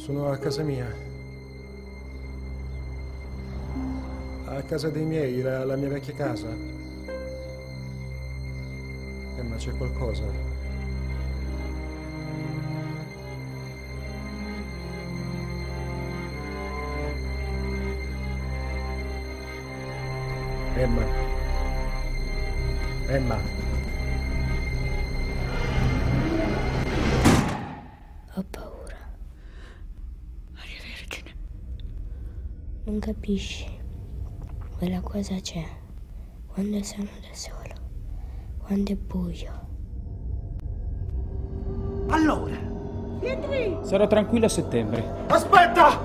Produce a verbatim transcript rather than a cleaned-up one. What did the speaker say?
Sono a casa mia. A casa dei miei, la, la mia vecchia casa. Eh, ma c'è qualcosa. Emma. Emma. Ho paura. Maria Vergine. Non capisci. Quella cosa c'è. Quando sono da solo. Quando è buio. Allora. Sarò tranquillo a settembre. Aspetta!